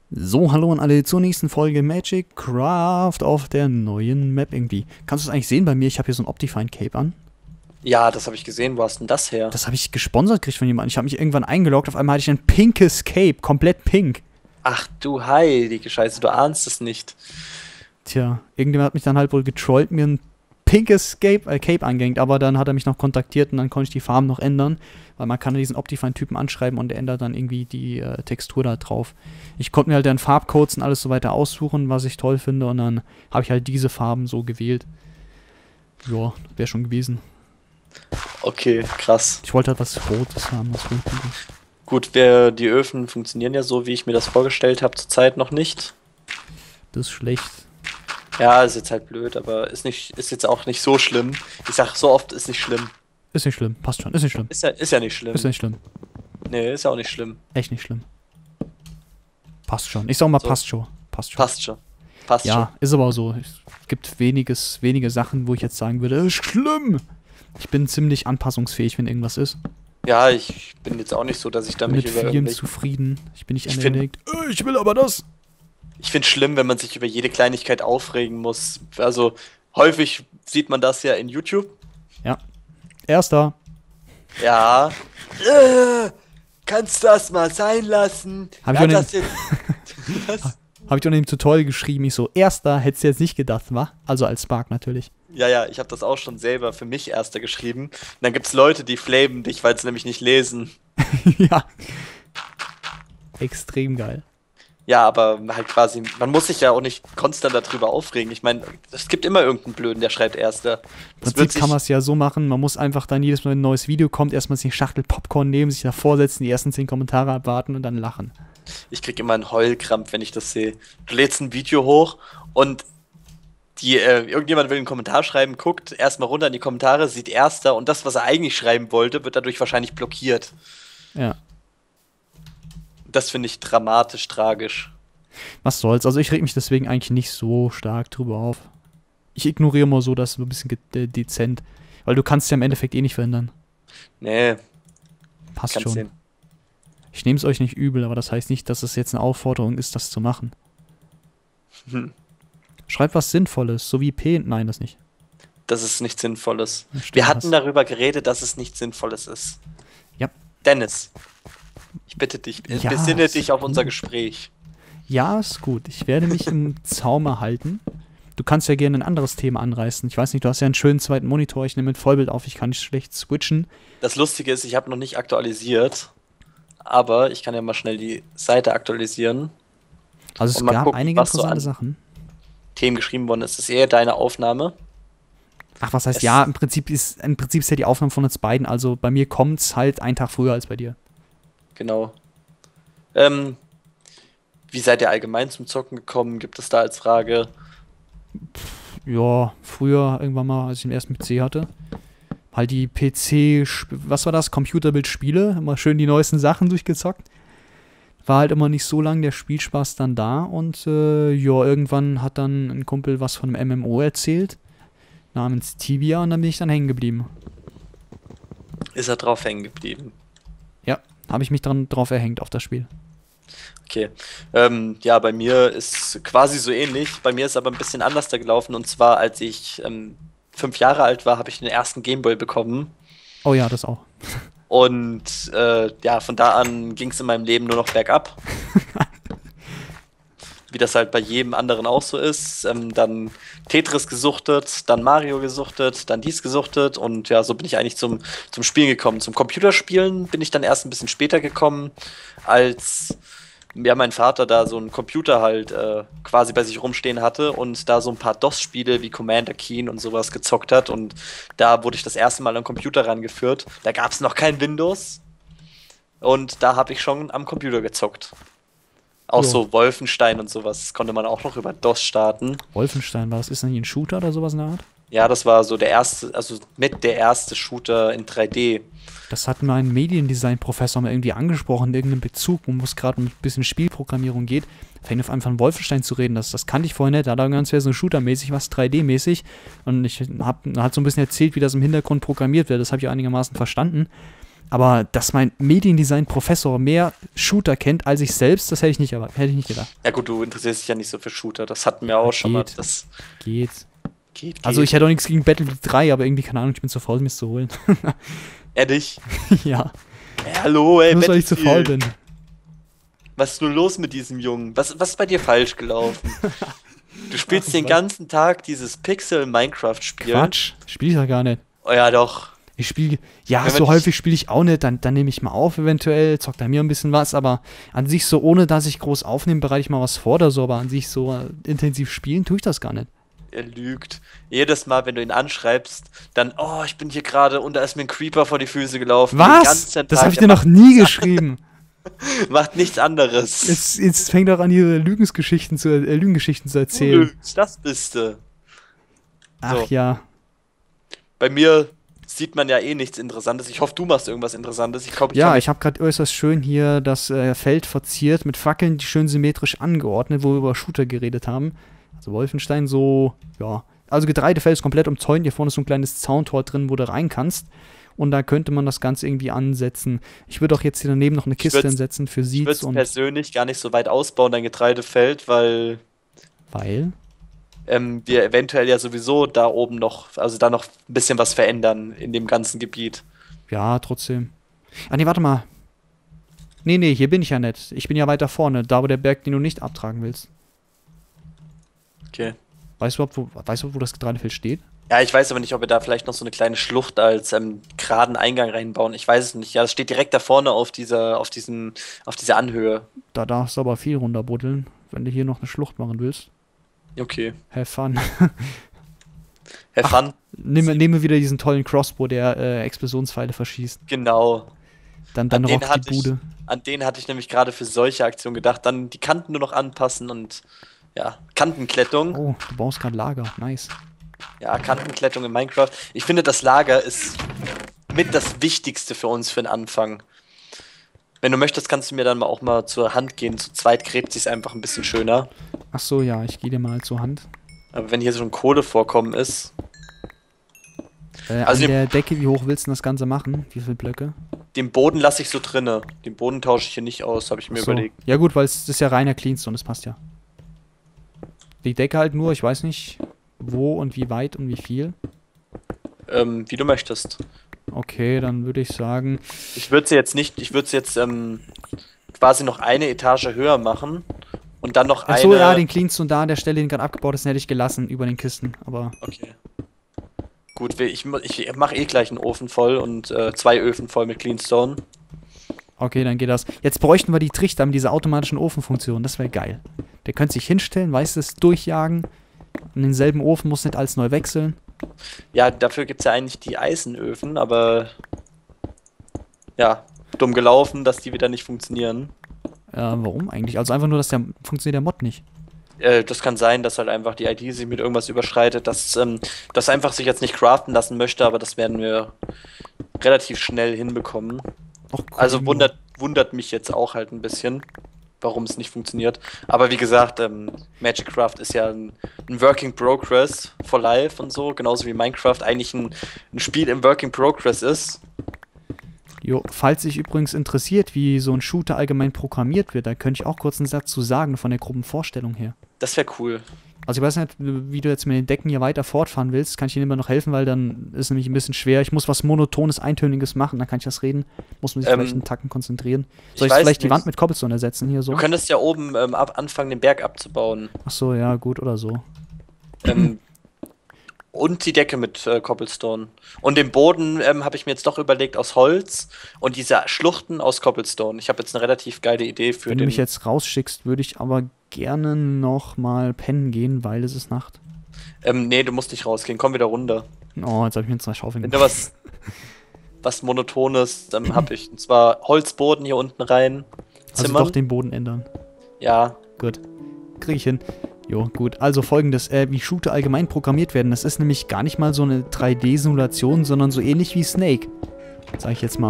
So, hallo an alle zur nächsten Folge Magic Craft auf der neuen Map irgendwie. Kannst du es eigentlich sehen bei mir? Ich habe hier so ein Optifine Cape an. Ja, das habe ich gesehen. Wo hast denn das her? Das habe ich gesponsert gekriegt von jemandem. Ich habe mich irgendwann eingeloggt, auf einmal hatte ich ein pinkes Cape, komplett pink. Ach du heilige Scheiße, du ahnst es nicht. Tja, irgendjemand hat mich dann halt wohl getrollt, mir ein pinkes Cape angehängt, aber dann hat er mich noch kontaktiert und dann konnte ich die Farben noch ändern, weil man kann diesen Optifine-Typen anschreiben und der ändert dann irgendwie die Textur da drauf. Ich konnte mir halt dann Farbcodes und alles so weiter aussuchen, was ich toll finde, und dann habe ich halt diese Farben so gewählt. Ja, wäre schon gewesen. Okay, krass. Ich wollte halt was Rotes haben, was rot ist. Gut, die Öfen funktionieren ja so, wie ich mir das vorgestellt habe, zurzeit noch nicht. Das ist schlecht. Ja, ist jetzt halt blöd, aber ist jetzt auch nicht so schlimm. Ich sag so oft, ist nicht schlimm. Ist nicht schlimm, passt schon, ist nicht schlimm. Ist ja nicht schlimm. Ist nicht schlimm. Nee, ist ja auch nicht schlimm. Echt nicht schlimm. Passt schon. Ich sag mal, So. passt schon. Passt schon. Passt schon. Passt schon. Ja, ist aber auch so. Es gibt wenige Sachen, wo ich jetzt sagen würde, ist schlimm. Ich bin ziemlich anpassungsfähig, wenn irgendwas ist. Ja, ich bin jetzt auch nicht so, dass ich da Bin mich mit über vielem irgendwelche... zufrieden. Ich bin nicht Ich entweder ich will aber das. Ich finde es schlimm, wenn man sich über jede Kleinigkeit aufregen muss. Also häufig sieht man das ja in YouTube. Ja. Erster. Ja. Kannst das mal sein lassen? Hab ich Ja, auch das jetzt... Was? Habe ich auch in dem Tutorial geschrieben. Ich so, Erster, hättest du jetzt nicht gedacht, wa? Also als Spark natürlich. Ja, ich habe das auch schon selber für mich erster geschrieben. Und dann gibt's Leute, die flamen dich, weil sie nämlich nicht lesen. Ja. Extrem geil. Ja, aber halt quasi, man muss sich ja auch nicht konstant darüber aufregen. Ich meine, es gibt immer irgendeinen Blöden, der schreibt erster. Im Prinzip kann man es ja so machen, man muss einfach dann jedes Mal, wenn ein neues Video kommt, erstmal sich eine Schachtel Popcorn nehmen, sich davor setzen, die ersten 10 Kommentare abwarten und dann lachen. Ich krieg immer einen Heulkrampf, wenn ich das sehe. Du lädst ein Video hoch und irgendjemand will einen Kommentar schreiben, guckt erstmal runter in die Kommentare, sieht erster und das, was er eigentlich schreiben wollte, wird dadurch wahrscheinlich blockiert. Ja. Das finde ich dramatisch, tragisch. Was soll's, also ich reg mich deswegen eigentlich nicht so stark drüber auf. Ich ignoriere mal so das so ein bisschen dezent, weil du kannst ja im Endeffekt eh nicht verhindern. Nee, Passt kannst schon. sehen. Ich nehme es euch nicht übel, aber das heißt nicht, dass es jetzt eine Aufforderung ist, das zu machen. Hm. Schreib was Sinnvolles, so wie P. Nein, das nicht. Das ist nichts Sinnvolles. Ja, stimmt, Wir hatten hast- darüber geredet, dass es nichts Sinnvolles ist. Ja. Dennis, ich bitte dich, Ja, besinne ist dich auf unser gut. Gespräch. Ja, ist gut. Ich werde mich im Zaum halten. Du kannst ja gerne ein anderes Thema anreißen. Ich weiß nicht, du hast ja einen schönen zweiten Monitor. Ich nehme mit Vollbild auf. Ich kann nicht schlecht switchen. Das Lustige ist, ich habe noch nicht aktualisiert, aber ich kann ja mal schnell die Seite aktualisieren. Also es Und mal gab gucken, einige was so interessante an Sachen. Themen geschrieben worden ist. Das ist eher deine Aufnahme. Ach, was heißt Es- ja? Im Prinzip ist ja die Aufnahme von uns beiden. Also bei mir kommt's halt einen Tag früher als bei dir. Genau. Wie seid ihr allgemein zum Zocken gekommen? Gibt es da als Frage? Ja, früher irgendwann mal, als ich den ersten PC hatte. Halt die was war das? Computerbildspiele. Immer schön die neuesten Sachen durchgezockt. War halt immer nicht so lang der Spielspaß dann da. Und ja, irgendwann hat dann ein Kumpel was von einem MMO erzählt. Namens Tibia, und dann bin ich dann hängen geblieben. Ist er drauf hängen geblieben? Ja, habe ich mich dann drauf erhängt auf das Spiel. Okay. Ja, bei mir ist quasi so ähnlich. Bei mir ist aber ein bisschen anders da gelaufen. Und zwar, als ich 5 Jahre alt war, habe ich den ersten Gameboy bekommen. Oh ja, das auch. Und ja, von da an ging es in meinem Leben nur noch bergab. Wie das halt bei jedem anderen auch so ist. Dann Tetris gesuchtet, dann Mario gesuchtet, dann dies gesuchtet. Und ja, so bin ich eigentlich zum Spielen gekommen. Zum Computerspielen bin ich dann erst ein bisschen später gekommen, als ja, mein Vater da so einen Computer halt quasi bei sich rumstehen hatte und da so ein paar DOS-Spiele wie Commander Keen und sowas gezockt hat. Und da wurde ich das erste Mal am Computer rangeführt. Da gab es noch kein Windows. Und da habe ich schon am Computer gezockt. Auch Jo. so Wolfenstein und sowas. Das konnte man auch noch über DOS starten. Wolfenstein, war das? Ist das nicht ein Shooter oder sowas in der Art? Ja, das war so der erste, also mit der erste Shooter in 3D. Das hat mein Mediendesign-Professor mal irgendwie angesprochen, in irgendeinem Bezug, wo es gerade um ein bisschen Spielprogrammierung geht. Fängt auf einmal von Wolfenstein zu reden. Das kannte ich vorher nicht. Da hat er ganz so Shooter-mäßig, was 3D-mäßig. Und ich hat so ein bisschen erzählt, wie das im Hintergrund programmiert wird. Das habe ich einigermaßen verstanden. Aber dass mein Mediendesign-Professor mehr Shooter kennt als ich selbst, das hätte ich nicht gedacht. Ja gut, du interessierst dich ja nicht so für Shooter. Das hatten wir auch schon mal. Das geht. Geht. Also ich hätte auch nichts gegen Battlefield 3, aber irgendwie, keine Ahnung, ich bin zu faul, mir es zu holen. Ehrlich? Ja. Hallo, ey, Nur weil ich zu faul bin. Was ist nur los mit diesem Jungen? Was ist bei dir falsch gelaufen? Du spielst den ganzen Tag dieses Pixel-Minecraft-Spiel. Quatsch, spiel ich ja gar nicht. Oh ja, doch. Ich spiele, ja, so häufig spiele ich auch nicht, dann nehme ich mal auf eventuell, zockt da mir ein bisschen was, aber an sich so, ohne dass ich groß aufnehme, bereite ich mal was vor oder so, aber an sich so intensiv spielen tue ich das gar nicht. Er lügt. Jedes Mal, wenn du ihn anschreibst, dann, oh, ich bin hier gerade und da ist mir ein Creeper vor die Füße gelaufen. Was? Das habe ich dir noch nie geschrieben. Macht nichts anderes. Jetzt fängt auch an, ihre Lügengeschichten zu erzählen. Du lügst, das bist du. Ach ja. Bei mir sieht man ja eh nichts Interessantes. Ich hoffe, du machst irgendwas Interessantes. Ich habe gerade äußerst schön hier das Feld verziert mit Fackeln, die schön symmetrisch angeordnet, wo wir über Shooter geredet haben. Also Wolfenstein so, ja. Also Getreidefeld ist komplett umzäunt. Hier vorne ist so ein kleines Zauntor drin, wo du rein kannst. Und da könnte man das Ganze irgendwie ansetzen. Ich würde auch jetzt hier daneben noch eine Kiste hinsetzen für Seeds. Ich würde es persönlich gar nicht so weit ausbauen, dein Getreidefeld, weil? Wir eventuell ja sowieso da oben noch, also da noch ein bisschen was verändern in dem ganzen Gebiet. Ja, trotzdem. Ah, nee, warte mal. Nee, hier bin ich ja nicht. Ich bin ja weiter vorne, da wo der Berg, den du nicht abtragen willst. Okay. Weißt du, wo das Getreidefeld steht? Ja, ich weiß aber nicht, ob wir da vielleicht noch so eine kleine Schlucht als geraden Eingang reinbauen. Ich weiß es nicht. Ja, das steht direkt da vorne auf dieser Anhöhe. Da darfst du aber viel runterbuddeln, wenn du hier noch eine Schlucht machen willst. Okay. Have fun. Have fun. Nehme wieder diesen tollen Crossbow, der Explosionspfeile verschießt. Genau. Dann rockt die Bude. An den hatte ich nämlich gerade für solche Aktionen gedacht. Dann die Kanten nur noch anpassen und ja, Kantenklettung. Oh, du baust gerade Lager. Nice. Ja, Kantenklettung in Minecraft. Ich finde, das Lager ist mit das Wichtigste für uns für den Anfang. Wenn du möchtest, kannst du mir dann auch mal zur Hand gehen. Zu zweit gräbt sich einfach ein bisschen schöner. Ach so, ja, ich gehe dir mal zur Hand. Aber wenn hier so ein Kohlevorkommen ist. Also an der Decke, wie hoch willst du das Ganze machen? Wie viele Blöcke? Den Boden lasse ich so drinne. Den Boden tausche ich hier nicht aus, habe ich mir überlegt. Ja gut, weil es ist ja reiner Cleanstone, das passt ja. Die Decke halt nur, ich weiß nicht, wo und wie weit und wie viel. Wie du möchtest. Okay, dann würde ich sagen... Ich würde sie jetzt quasi noch eine Etage höher machen und dann noch Achso, ja, den Cleanstone da an der Stelle, den gerade abgebaut ist, den hätte ich gelassen über den Kisten, aber... Okay. Gut, ich mache eh gleich einen Ofen voll und 2 Öfen voll mit Cleanstone. Okay, dann geht das. Jetzt bräuchten wir die Trichter mit dieser automatischen Ofenfunktion, das wäre geil. Der könnte sich hinstellen, weißt du, durchjagen. Und denselben Ofen muss nicht alles neu wechseln. Ja, dafür gibt es ja eigentlich die Eisenöfen, aber ja, dumm gelaufen, dass die wieder nicht funktionieren. Warum eigentlich? Also einfach nur, dass funktioniert der Mod nicht. Das kann sein, dass halt einfach die ID sich mit irgendwas überschreitet, dass das einfach sich jetzt nicht craften lassen möchte, aber das werden wir relativ schnell hinbekommen. Och, also wundert mich jetzt auch halt ein bisschen, warum es nicht funktioniert. Aber wie gesagt, Magicraft ist ja ein Working Progress for Life und so, genauso wie Minecraft eigentlich ein Spiel im Working Progress ist. Jo, falls sich übrigens interessiert, wie so ein Shooter allgemein programmiert wird, da könnte ich auch kurz einen Satz zu sagen von der Gruppenvorstellung her. Das wäre cool. Also ich weiß nicht, wie du jetzt mit den Decken hier weiter fortfahren willst, kann ich dir immer noch helfen, weil dann ist nämlich ein bisschen schwer. Ich muss was Monotones, Eintöniges machen, dann kann ich das reden. Muss man sich vielleicht einen Tacken konzentrieren. Soll ich vielleicht die Wand mit Cobblestone ersetzen hier so? Du könntest ja oben anfangen, den Berg abzubauen. Ach so, ja, gut, oder so. Und die Decke mit Cobblestone. Und den Boden habe ich mir jetzt doch überlegt aus Holz und diese Schluchten aus Cobblestone. Ich habe jetzt eine relativ geile Idee für Wenn du mich jetzt rausschickst, würde ich aber gerne noch mal pennen gehen, weil es ist Nacht. Nee, du musst nicht rausgehen. Komm wieder runter. Oh, jetzt habe ich mir 2 Schaufeln gemacht. Wenn du was Monotones habe ich. Und zwar Holzboden hier unten rein. Also doch den Boden ändern. Ja. Gut. Krieg ich hin. Jo, gut. Also folgendes, wie Shooter allgemein programmiert werden, das ist nämlich gar nicht mal so eine 3D-Simulation, sondern so ähnlich wie Snake. Sag ich jetzt mal.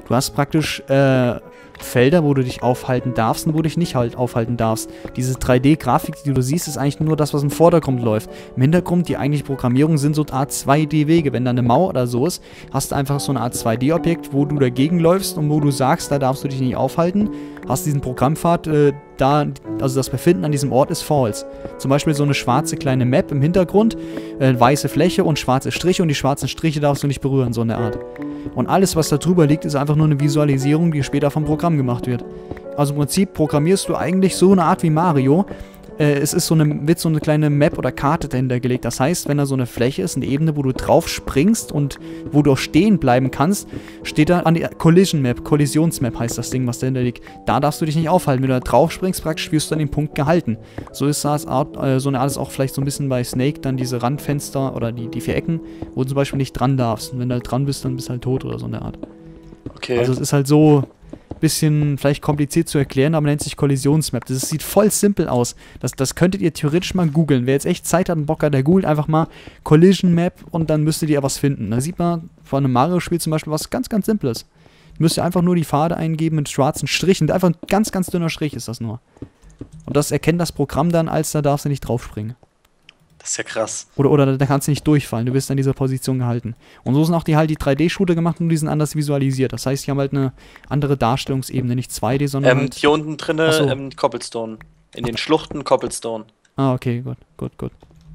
Du hast praktisch Felder, wo du dich aufhalten darfst und wo du dich nicht halt aufhalten darfst. Diese 3D-Grafik, die du siehst, ist eigentlich nur das, was im Vordergrund läuft. Im Hintergrund, die eigentliche Programmierung sind so eine Art 2D-Wege. Wenn da eine Mauer oder so ist, hast du einfach so eine Art 2D-Objekt, wo du dagegen läufst und wo du sagst, da darfst du dich nicht aufhalten. Hast diesen Programmpfad, also das Befinden an diesem Ort ist false. Zum Beispiel so eine schwarze kleine Map im Hintergrund, weiße Fläche und schwarze Striche und die schwarzen Striche darfst du nicht berühren, so eine Art. Und alles, was da drüber liegt, ist einfach nur eine Visualisierung, die später vom Programm gemacht wird. Also im Prinzip programmierst du eigentlich so eine Art wie Mario. Es ist wird so eine kleine Map oder Karte dahinter gelegt. Das heißt, wenn da so eine Fläche ist, eine Ebene, wo du drauf springst und wo du auch stehen bleiben kannst, steht da an die Collision Map, Kollisionsmap heißt das Ding, was dahinter liegt. Da darfst du dich nicht aufhalten. Wenn du da drauf springst, praktisch wirst du an dem Punkt gehalten. So ist das so eine Art ist auch vielleicht so ein bisschen bei Snake, dann diese Randfenster oder die 4 Ecken, wo du zum Beispiel nicht dran darfst. Und wenn du halt dran bist, dann bist du halt tot oder so eine Art. Okay. Also es ist halt so bisschen vielleicht kompliziert zu erklären, aber nennt sich Kollisionsmap. Das sieht voll simpel aus. Das könntet ihr theoretisch mal googeln. Wer jetzt echt Zeit hat und Bock hat, der googelt einfach mal Collision Map und dann müsstet ihr was finden. Da sieht man von einem Mario-Spiel zum Beispiel was ganz, ganz Simples. Müsst ihr einfach nur die Pfade eingeben mit schwarzen Strichen. Einfach ein ganz, ganz dünner Strich ist das nur. Und das erkennt das Programm dann, als da darfst du nicht draufspringen. Das ist ja krass. Oder da kannst du nicht durchfallen, du wirst in dieser Position gehalten. Und so sind auch die 3D-Shooter gemacht und die sind anders visualisiert. Das heißt, die haben halt eine andere Darstellungsebene, nicht 2D, sondern halt hier unten drinne so. Cobblestone. In den Schluchten Cobblestone. Ah, okay, gut.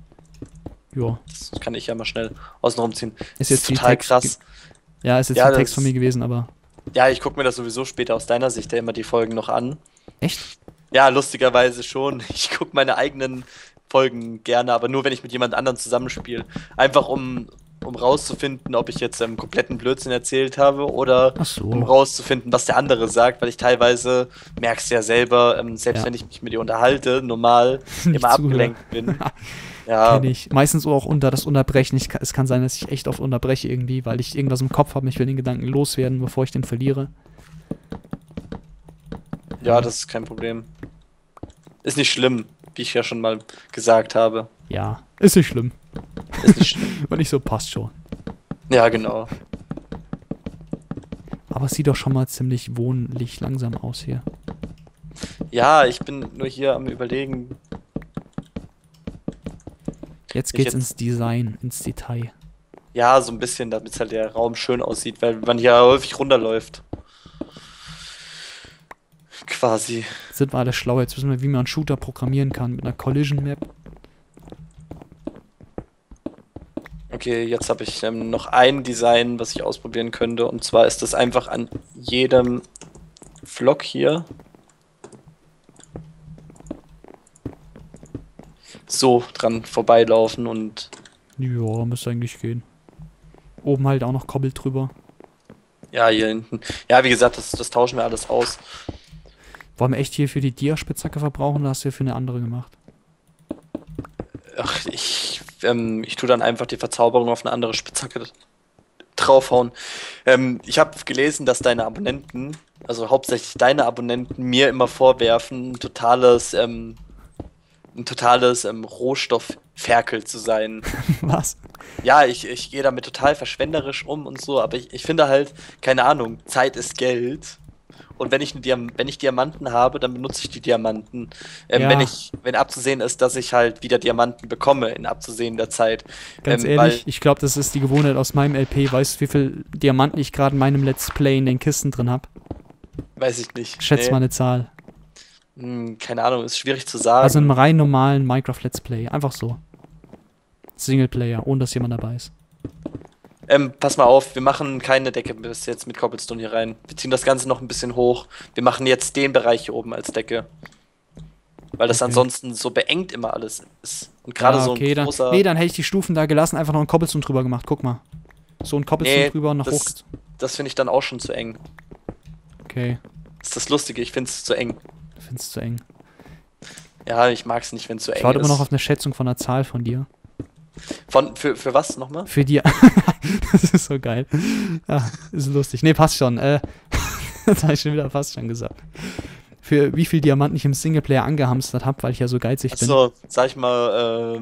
Ja. Das kann ich ja mal schnell außen rumziehen. Ist jetzt total krass. Ja, ist jetzt ein Text von mir gewesen, aber... Ja, ich gucke mir das sowieso später aus deiner Sicht ja immer die Folgen noch an. Echt? Ja, lustigerweise schon. Ich gucke meine eigenen Folgen gerne, aber nur, wenn ich mit jemand anderem zusammenspiele. Einfach um rauszufinden, ob ich jetzt kompletten Blödsinn erzählt habe oder um rauszufinden, was der andere sagt, weil ich teilweise, merkst du ja selber, selbst wenn ich mich mit dir unterhalte, normal immer abgelenkt bin. Ja. Kenn ich. Meistens auch unter das Unterbrechen. Es kann sein, dass ich echt oft unterbreche irgendwie, weil ich irgendwas im Kopf habe. Ich will den Gedanken loswerden, bevor ich den verliere. Ja, das ist kein Problem. Ist nicht schlimm, wie ich ja schon mal gesagt habe. Ja, ist nicht schlimm. Ist nicht schlimm. Und nicht so, passt schon. Ja, genau. Aber es sieht doch schon mal ziemlich wohnlich langsam aus hier. Ja, ich bin nur hier am Überlegen. Jetzt geht's ins Design, ins Detail. Ja, so ein bisschen, damit halt der Raum schön aussieht, weil man hier häufig runterläuft. Quasi. Jetzt sind wir alle schlau. Jetzt wissen wir, wie man einen Shooter programmieren kann mit einer Collision Map. Okay, jetzt habe ich noch ein Design, was ich ausprobieren könnte. Und zwar ist das einfach an jedem Vlog hier so dran vorbeilaufen und... Ja, müsste eigentlich gehen. Oben halt auch noch Kobbel drüber. Ja, hier hinten. Ja, wie gesagt, das tauschen wir alles aus. Wollen wir echt hier für die Dia-Spitzhacke verbrauchen oder hast du hier für eine andere gemacht? Ach, ich tue dann einfach die Verzauberung auf eine andere Spitzhacke draufhauen. Ich habe gelesen, dass deine Abonnenten, also hauptsächlich deine Abonnenten, mir immer vorwerfen, ein totales Rohstoffferkel zu sein. Was? Ja, ich gehe damit total verschwenderisch um und so, aber ich finde halt, keine Ahnung, Zeit ist Geld. Und wenn ich Diamanten habe, dann benutze ich die Diamanten. Ja. Wenn abzusehen ist, dass ich halt wieder Diamanten bekomme in abzusehender Zeit. Ganz ehrlich, ich glaube, das ist die Gewohnheit aus meinem LP. Weißt du, wie viel Diamanten ich gerade in meinem Let's Play in den Kisten drin habe? Weiß ich nicht. Schätz mal eine Zahl. Keine Ahnung, ist schwierig zu sagen. Also im rein normalen Minecraft Let's Play. Einfach so. Singleplayer, ohne dass jemand dabei ist. Pass mal auf, wir machen keine Decke bis jetzt mit Cobblestone hier rein. Wir ziehen das Ganze noch ein bisschen hoch. Wir machen jetzt den Bereich hier oben als Decke. Weil das ansonsten so beengt immer alles ist. Und gerade so ein großer... Nee, dann hätte ich die Stufen da gelassen, einfach noch einen Cobblestone drüber gemacht. Guck mal. So ein Cobblestone drüber und noch hoch. Das finde ich dann auch schon zu eng. Okay. Das ist das Lustige, ich finde es zu eng. Du findest es zu eng. Ja, ich mag es nicht, wenn es zu eng ist. Ich warte immer noch auf eine Schätzung von einer Zahl von dir. Für was nochmal? Für die. Das ist so geil. Ja, ist lustig. Nee, passt schon. Das habe ich schon wieder fast schon gesagt. Für wie viel Diamanten ich im Singleplayer angehamstert habe, weil ich ja so geizig bin. Achso, sag ich mal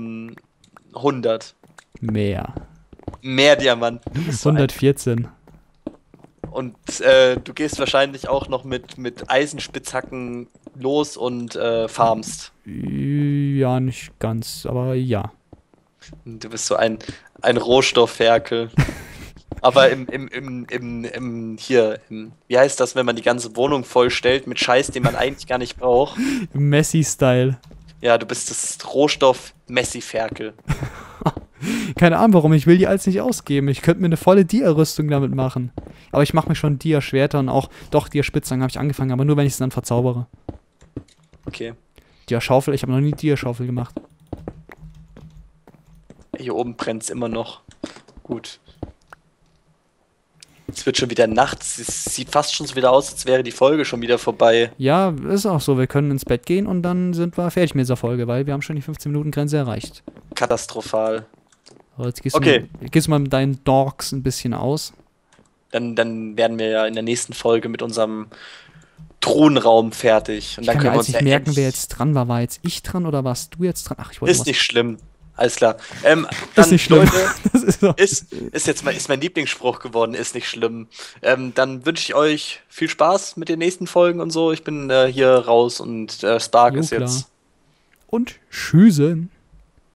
100. Mehr Mehr Diamanten. 114. Und du gehst wahrscheinlich auch noch mit Eisenspitzhacken los und farmst. Ja, nicht ganz, aber ja. Du bist so ein Rohstoffferkel. Aber wie heißt das, wenn man die ganze Wohnung vollstellt mit Scheiß, den man eigentlich gar nicht braucht? Messi-Style. Ja, du bist das Rohstoff-Messi-Ferkel. Keine Ahnung warum, ich will die alles nicht ausgeben. Ich könnte mir eine volle Dia-Rüstung damit machen. Aber ich mache mir schon Dia-Schwerter und auch, doch, Dia-Spitzhacken habe ich angefangen, aber nur wenn ich es dann verzaubere. Okay. Dia-Schaufel, ich habe noch nie Dia-Schaufel gemacht. Hier oben brennt es immer noch. Gut. Es wird schon wieder nachts. Es sieht fast schon so wieder aus, als wäre die Folge schon wieder vorbei. Ja, ist auch so. Wir können ins Bett gehen und dann sind wir fertig mit dieser Folge, weil wir haben schon die 15-Minuten-Grenze erreicht. Katastrophal. So, jetzt Okay. Gehst du mal mit deinen Dogs ein bisschen aus. Dann werden wir ja in der nächsten Folge mit unserem Thronraum fertig. Und Ich dann kann mir können wir jetzt uns nicht ja merken, wer endlich- jetzt dran war. War jetzt ich dran oder warst du jetzt dran? Ach, ich wollte Ist was. nicht schlimm. Alles klar. Ist Dann, nicht schlimm. Leute, Das ist so. ist mein Lieblingsspruch geworden, ist nicht schlimm. Dann wünsche ich euch viel Spaß mit den nächsten Folgen und so. Ich bin hier raus und Spark Jo, ist klar. jetzt Und Tschüssen.